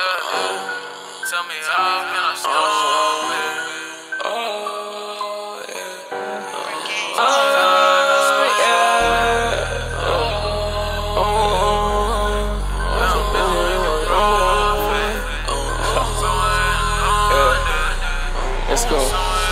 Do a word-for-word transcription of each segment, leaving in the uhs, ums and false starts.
yeah. Tell me how can I stop it? Oh, yeah. Oh, yeah. Oh, yeah. Let's go.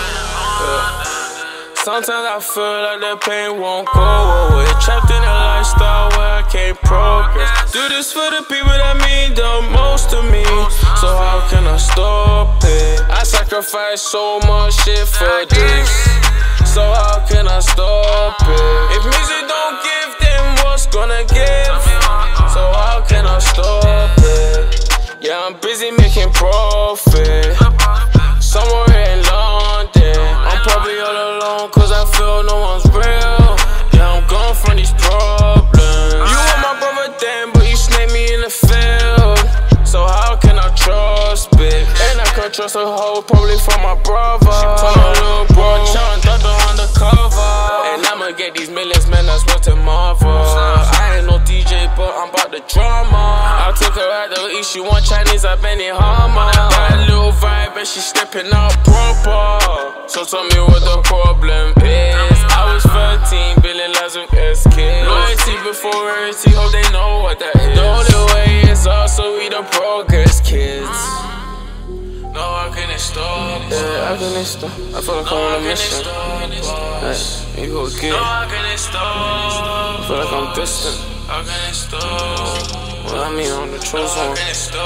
Sometimes I feel like the pain won't go away. Trapped in a lifestyle where I can't progress. Do this for the people that mean the most to me. So how can I stop it? I sacrifice so much shit for this. So how can I stop it? If music don't give, then what's gonna give? So how can I stop it? Yeah, I'm busy making profit. Somewhere in London, I'm probably all alone cause I feel no one's real. Yeah, I'm gone from these problems. You were my brother then, but you snaked me in the field. So how can I trust, bitch? And I can trust a hoe, probably from my brother. Told my little bro, John, Dada undercover. And I'ma get these millions, man, that's what tomorrow. I ain't no D J, but I'm about the drama. I took her out to eat, she want Chinese, I've been in Hama. Got a little vibe and she stepping out proper. So tell me what the problem is. I was thirteen, billion lives with S kids. Loyalty before rarity, hope they know what that is. The only way is us, so we the progress kids. No, how can it stop? Yeah, how can it stop? I feel like I'm on a mission. Hey, you go get it. How can it stop? I feel like I'm distant. How can it stop? Well, I mean, I'm the chosen one.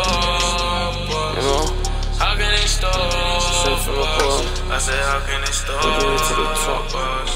You know? How can it stop? Straight from the core. I said, how can it stop? We get it to the top.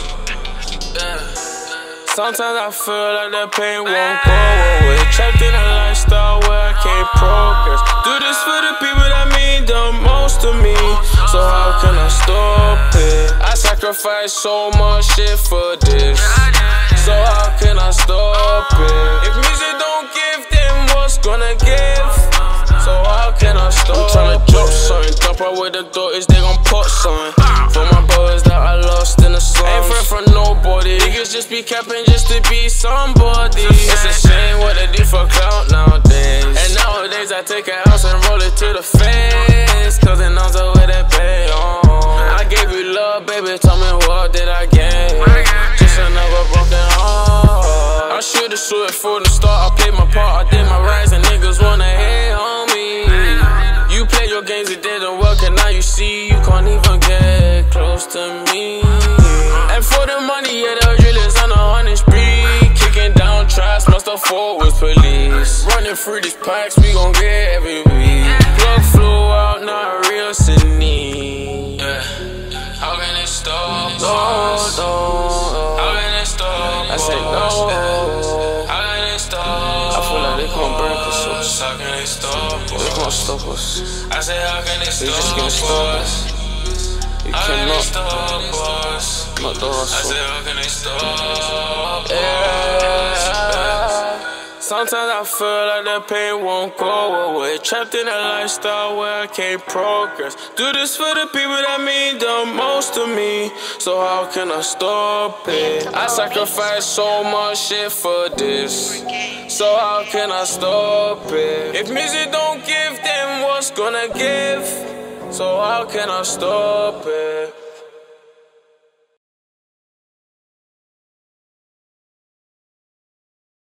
Yeah. Sometimes I feel like the pain won't go away. Trapped in a lifestyle where I can't progress. Do this for the people that mean the most to me. So how can I stop it? I sacrifice so much shit for this. So how can I stop it? If music don't give, then what's gonna give? So how can I stop it? I'm tryna drop something, dump out with the daughters, they gon' pop something. For my brothers that I lost in the slums. Ain't friend from nobody. Niggas just be capping just to be somebody. It's a shame what they do for clout nowadays. And nowadays I take a house and roll it to the face, cause it knows the way they pay on. I gave you love, baby, tell me what did I get? Just another broken heart. I should've saw it from the start, I played my part, I did my rights, and niggas wanna hate on me. You play your games, it didn't work, and now you see you can't even get close to me. And for the money, yeah, the drill is on a hundred spree. Kicking down traps, must have fought with police. Running through these packs, we gon' get every week. Plug flew out, not real Sydney. Yeah. How can it stop? No, no. How can it stop? I say no. How can it stop? I feel like they can't break us. How can it stop? They can't stop us. I say how can it stop? They just can't stop us. You cannot stop us. Not the hustle. I say how can it stop? Yeah. Sometimes I feel like the pain won't go away. Trapped in a lifestyle where I can't progress. Do this for the people that mean the most to me. So how can I stop it? I sacrifice so much shit for this. So how can I stop it? If music don't give, then what's gonna give? So how can I stop it?